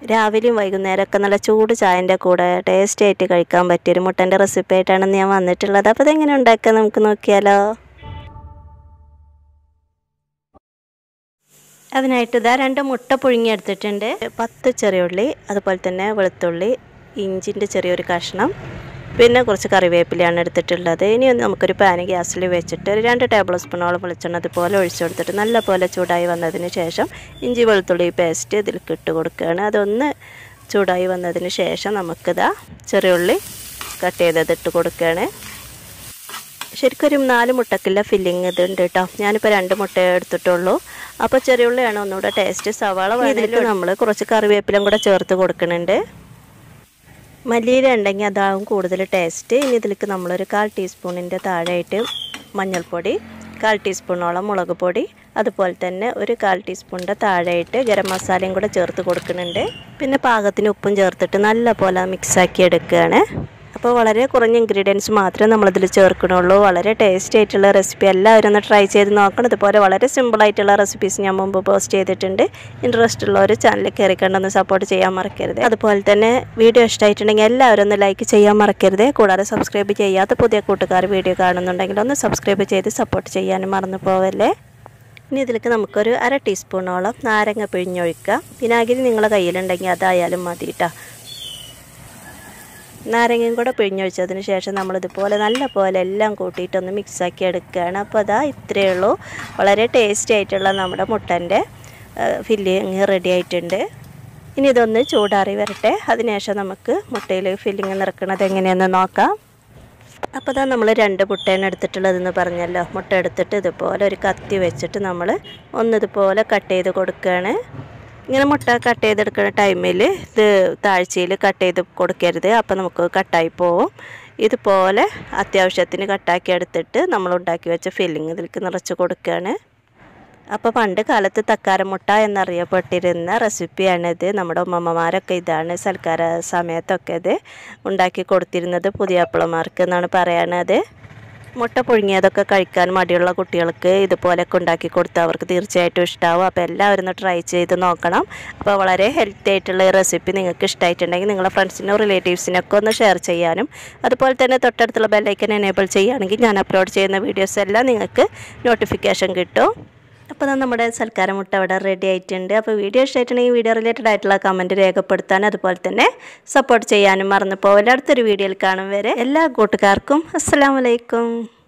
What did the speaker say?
രാവിലെയും വൈകുന്നേരമൊക്കെ നല്ല ചൂട് ചായൻ്റെ കൂടെ ടേസ്റ്റ് ആയിട്ട് കഴിക്കാൻ പറ്റിയൊരു മുട്ടൻ്റെ റെസിപ്പി ആയിട്ടാണ് ഞാൻ വന്നിട്ടുള്ളത്. അപ്പോൾ ഇതെങ്ങനെ ഉണ്ടാക്കാൻ നമുക്ക് നോക്കിയാലോ. അതിനായിട്ട് ഇതാ 2 മുട്ട പുഴുങ്ങിയെടുത്തിട്ടുണ്ട്, 10 ചെറിയ ഉള്ളി, അതുപോലെ തന്നെ വെളുത്തുള്ളി, ഇഞ്ചിൻ്റെ ചെറിയൊരു കഷ്ണം, പിന്നെ കുറച്ച് കറിവേപ്പിലയാണ് എടുത്തിട്ടുള്ളത്. ഇനി നമുക്കൊരു പാൻ ഗ്യാസിൽ വെച്ചിട്ട് ഒരു 2 ടേബിൾ സ്പൂണോളം വെളിച്ചെണ്ണ അതുപോലെ ഒഴിച്ചു കൊടുത്തിട്ട് നല്ലപോലെ ചൂടായി വന്നതിന് ശേഷം ഇഞ്ചി വെളുത്തുള്ളി പേസ്റ്റ് ഇതിലേക്ക് ഇട്ട് കൊടുക്കുകയാണ്. അതൊന്ന് ചൂടായി വന്നതിന് ശേഷം നമുക്കിതാ ചെറിയ ഉള്ളി കട്ട് ചെയ്തത് ഇട്ട് കൊടുക്കുകയാണ്. ശരിക്കും ഒരു 4 മുട്ടക്കുള്ള ഫില്ലിങ് ഇതുണ്ട് കേട്ടോ. ഞാനിപ്പോൾ 2 മുട്ട എടുത്തിട്ടുള്ളൂ. അപ്പോൾ ചെറിയ ഉള്ളിയാണ് ഒന്നുകൂടെ ടേസ്റ്റ്. സവാള ഇതിലേക്ക് നമ്മൾ കുറച്ച് കറിവേപ്പിലും കൂടെ ചേർത്ത് കൊടുക്കുന്നുണ്ട്. മല്ലിയില ഉണ്ടെങ്കിൽ അതാവും കൂടുതൽ ടേസ്റ്റ്. ഇനി ഇതിലേക്ക് നമ്മളൊരു 1/4 ടീസ്പൂണിൻ്റെ താഴെയായിട്ട് മഞ്ഞൾപ്പൊടി, 1/4 ടീസ്പൂണോളം മുളക് പൊടി, അതുപോലെ തന്നെ ഒരു 1/4 ടീസ്പൂണിൻ്റെ താഴെയായിട്ട് ഗരം മസാലയും കൂടെ ചേർത്ത് കൊടുക്കുന്നുണ്ട്. പിന്നെ പാകത്തിന് ഉപ്പും ചേർത്തിട്ട് നല്ല പോലെ മിക്സാക്കി എടുക്കുകയാണ്. അപ്പോൾ വളരെ കുറഞ്ഞ ഇൻഗ്രീഡിയൻസ് മാത്രമേ നമ്മളിതിൽ ചേർക്കണുള്ളൂ. വളരെ ടേസ്റ്റി ആയിട്ടുള്ള റെസിപ്പി എല്ലാവരും ഒന്ന് ട്രൈ ചെയ്ത് നോക്കണം. ഇതുപോലെ വളരെ സിമ്പിളായിട്ടുള്ള റെസിപ്പീസ് ഞാൻ മുമ്പ് പോസ്റ്റ് ചെയ്തിട്ടുണ്ട്. ഇൻട്രസ്റ്റ് ഉള്ളവർ ചാനലിൽ കയറി കണ്ടൊന്ന് സപ്പോർട്ട് ചെയ്യാൻ മറക്കരുത്. അതുപോലെ തന്നെ വീഡിയോ ഇഷ്ടമായിട്ടുണ്ടെങ്കിൽ എല്ലാവരും ഒന്ന് ലൈക്ക് ചെയ്യാൻ മറക്കരുത്. കൂടാതെ സബ്സ്ക്രൈബ് ചെയ്യാത്ത പുതിയ കൂട്ടുകാർ വീഡിയോ കാണുന്നുണ്ടെങ്കിൽ ഒന്ന് സബ്സ്ക്രൈബ് ചെയ്ത് സപ്പോർട്ട് ചെയ്യാനും മറന്നു പോവല്ലേ. ഇനി ഇതിലേക്ക് നമുക്കൊരു 1/2 ടീസ്പൂണോളം നാരങ്ങ പിഴിഞ്ഞൊഴിക്കുക. വിനാഗിരി നിങ്ങളുടെ കയ്യിലുണ്ടെങ്കിൽ അതായാലും മതി കേട്ടോ. നാരങ്ങയും കൂടെ പിഴിഞ്ഞൊഴിച്ചതിന് ശേഷം നമ്മളിതുപോലെ നല്ല പോലെ എല്ലാം കൂട്ടിയിട്ടൊന്ന് മിക്സാക്കി എടുക്കുകയാണ്. അപ്പോൾ അതാ ഇത്രയേ ഉള്ളൂ. വളരെ ടേസ്റ്റി ആയിട്ടുള്ള നമ്മുടെ മുട്ടൻ്റെ ഫില്ലിങ് റെഡി ആയിട്ടുണ്ട്. ഇനി ഇതൊന്ന് ചൂടാറി വരട്ടെ. അതിനുശേഷം നമുക്ക് മുട്ടയിൽ ഫില്ലിങ് നിറക്കുന്നത് എങ്ങനെയെന്ന് നോക്കാം. അപ്പോൾ അതാ നമ്മൾ 2 മുട്ടയാണ് എടുത്തിട്ടുള്ളതെന്ന് പറഞ്ഞല്ലോ. മുട്ട എടുത്തിട്ട് ഇതുപോലെ ഒരു കത്തി വെച്ചിട്ട് നമ്മൾ ഒന്നിതുപോലെ കട്ട് ചെയ്ത് കൊടുക്കുകയാണ്. ഇങ്ങനെ മുട്ട കട്ട് ചെയ്തെടുക്കുന്ന ടൈമിൽ ഇത് താഴ്ചയിൽ കട്ട് ചെയ്ത് കൊടുക്കരുത്, അപ്പോൾ നമുക്ക് കട്ടായി പോവും. ഇതുപോലെ അത്യാവശ്യത്തിന് കട്ടാക്കി എടുത്തിട്ട് നമ്മൾ ഉണ്ടാക്കി വെച്ച ഫില്ലിങ് ഇതിലേക്ക് നിറച്ച് കൊടുക്കുകയാണ്. അപ്പോൾ പണ്ട് കാലത്ത് തക്കാരമുട്ട എന്നറിയപ്പെട്ടിരുന്ന റെസിപ്പിയാണിത്. നമ്മുടെ ഉമ്മമാരൊക്കെ ഇതാണ് സൽക്കാര സമയത്തൊക്കെ ഇത് ഉണ്ടാക്കി കൊടുത്തിരുന്നത് പുതിയാപ്പിളമാർക്ക് എന്നാണ് പറയണത്. മുട്ട പുഴുങ്ങിയതൊക്കെ കഴിക്കാൻ മടിയുള്ള കുട്ടികൾക്ക് ഇതുപോലെയൊക്കെ ഉണ്ടാക്കി കൊടുത്താൽ അവർക്ക് തീർച്ചയായിട്ടും ഇഷ്ടമാവും. അപ്പോൾ എല്ലാവരും ഒന്ന് ട്രൈ ചെയ്ത് നോക്കണം. അപ്പോൾ വളരെ ഹെൽത്തി ആയിട്ടുള്ള ഈ റെസിപ്പി നിങ്ങൾക്ക് ഇഷ്ടമായിട്ടുണ്ടെങ്കിൽ നിങ്ങളുടെ ഫ്രണ്ട്സിനും റിലേറ്റീവ്സിനൊക്കെ ഒന്ന് ഷെയർ ചെയ്യാനും, അതുപോലെ തന്നെ തൊട്ടടുത്തുള്ള ബെല്ലൈക്കൻ എനേബിൾ ചെയ്യുകയാണെങ്കിൽ ഞാൻ അപ്ലോഡ് ചെയ്യുന്ന വീഡിയോസ് എല്ലാം നിങ്ങൾക്ക് നോട്ടിഫിക്കേഷൻ കിട്ടും. അപ്പോൾ നമ്മുടെ സൽക്കാര മുട്ട അവിടെ റെഡി ആയിട്ടുണ്ട്. അപ്പോൾ വീഡിയോ ഇഷ്ടമായിട്ടുണ്ടെങ്കിൽ വീഡിയോ റിലേറ്റഡ് ആയിട്ടുള്ള കമൻറ്റ് രേഖപ്പെടുത്താനും അതുപോലെ തന്നെ സപ്പോർട്ട് ചെയ്യാനും മറന്നു പോവില്ല. അടുത്തൊരു വീഡിയോയിൽ കാണും വരെ എല്ലാ കൂട്ടുകാർക്കും അസ്സലാമു അലൈക്കും.